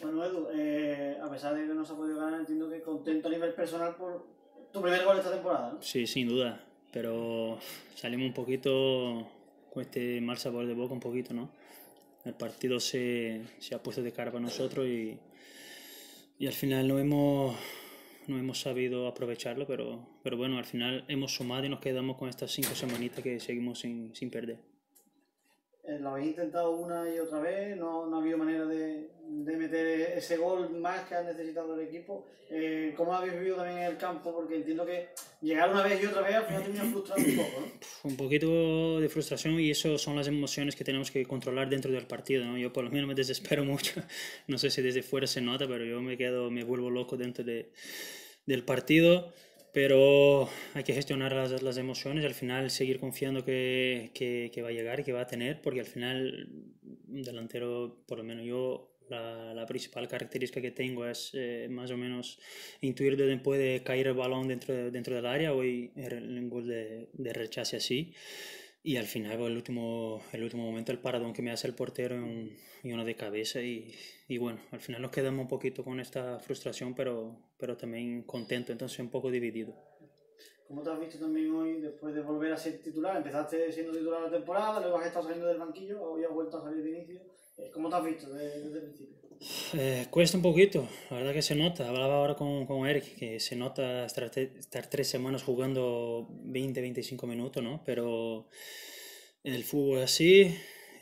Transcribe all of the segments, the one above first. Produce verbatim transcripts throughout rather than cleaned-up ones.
Bueno, Edu, eh, a pesar de que no se ha podido ganar, entiendo que contento a nivel personal por tu primer gol esta temporada, ¿no? Sí, sin duda, pero salimos un poquito con este mal sabor de boca, un poquito, ¿no? El partido se, se ha puesto de cara para nosotros y, y al final no hemos, no hemos sabido aprovecharlo, pero, pero bueno, al final hemos sumado y nos quedamos con estas cinco semanitas que seguimos sin, sin perder. Eh, lo habéis intentado una y otra vez, no, no ha habido manera de, de meter ese gol más que ha necesitado el equipo. Eh, ¿Cómo lo habéis vivido también en el campo? Porque entiendo que llegar una vez y otra vez al final termina frustrando un poco, ¿no? Un poquito de frustración y eso son las emociones que tenemos que controlar dentro del partido, ¿no? Yo por lo menos me desespero mucho, no sé si desde fuera se nota, pero yo me quedo, me vuelvo loco dentro de, del partido, pero hay que gestionar las, las emociones y al final seguir confiando que, que, que va a llegar y que va a tener, porque al final un delantero, por lo menos yo, la, la principal característica que tengo es eh, más o menos intuir de dónde puede caer el balón dentro, de, dentro del área. Hoy era un gol de, de rechace así. Y al final, el último, el último momento, el paradón que me hace el portero y, un, y uno de cabeza. Y, y bueno, al final nos quedamos un poquito con esta frustración, pero, pero también contento, entonces un poco dividido. ¿Cómo te has visto también hoy después de volver a ser titular? Empezaste siendo titular la temporada, luego has estado saliendo del banquillo, hoy has vuelto a salir de inicio. ¿Cómo te has visto desde, desde el principio? Eh, cuesta un poquito, la verdad que se nota. Hablaba ahora con, con Eric que se nota estar, estar tres semanas jugando veinte veinticinco minutos, ¿no? Pero en el fútbol es así.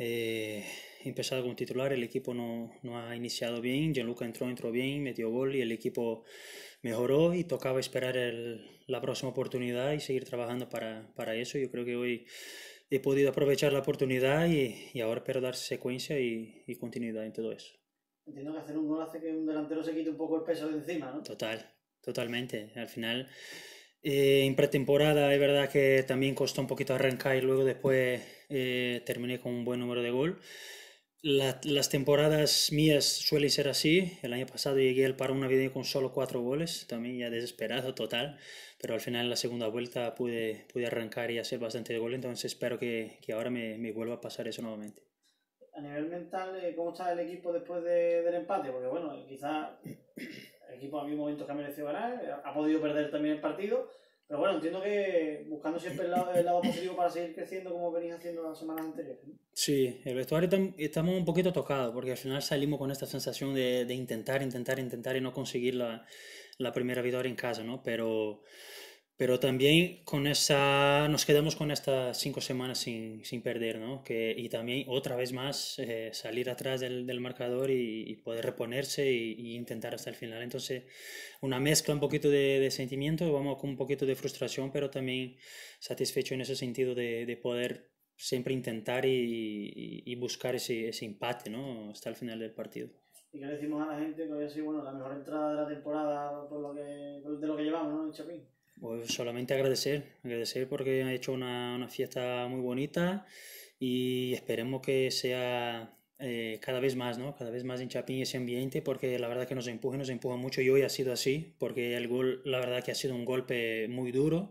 Eh, he empezado como titular, el equipo no, no ha iniciado bien. Gianluca entró, entró bien, metió gol y el equipo mejoró y tocaba esperar el, la próxima oportunidad y seguir trabajando para, para eso. Yo creo que hoy he podido aprovechar la oportunidad y, y ahora espero dar secuencia y, y continuidad en todo eso. Entiendo que hacer un gol hace que un delantero se quite un poco el peso de encima, ¿no? Total, totalmente. Al final, eh, en pretemporada es verdad que también costó un poquito arrancar y luego después eh, terminé con un buen número de gol. La, las temporadas mías suelen ser así. El año pasado llegué al parón navideño con solo cuatro goles, también ya desesperado total, pero al final en la segunda vuelta pude, pude arrancar y hacer bastante de gol, entonces espero que, que ahora me, me vuelva a pasar eso nuevamente. A nivel mental, eh, ¿cómo está el equipo después de, del empate? Porque bueno, quizás el equipo ha habido momentos que ha merecido ganar, ha podido perder también el partido, pero bueno, entiendo que buscando siempre el lado, el lado positivo para seguir creciendo como venís haciendo las semanas anteriores, ¿no? Sí, el vestuario tam- estamos un poquito tocados porque al final salimos con esta sensación de, de intentar, intentar, intentar y no conseguir la, la primera victoria en casa, ¿no? Pero, pero también con esa, nos quedamos con estas cinco semanas sin, sin perder, ¿no? Que, y también otra vez más eh, salir atrás del, del marcador y, y poder reponerse y, y intentar hasta el final. Entonces, una mezcla un poquito de, de sentimientos, vamos con un poquito de frustración, pero también satisfecho en ese sentido de, de poder siempre intentar y, y- y buscar ese, ese empate, ¿no? Hasta el final del partido. Y que le decimos a la gente que hoy ha sido bueno, la mejor entrada de la temporada por lo que, de lo que llevamos, ¿no? En Chapín. Pues solamente agradecer, agradecer porque ha hecho una, una fiesta muy bonita y esperemos que sea eh, cada vez más, ¿no? Cada vez más en Chapín ese ambiente porque la verdad que nos empuja, nos empuja mucho y hoy ha sido así porque el gol, la verdad que ha sido un golpe muy duro.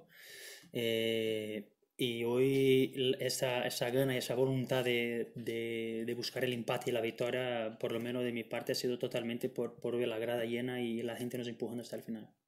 eh, y hoy esa, esa gana y esa voluntad de, de, de buscar el empate y la victoria, por lo menos de mi parte, ha sido totalmente por, por ver la grada llena y la gente nos empujando hasta el final.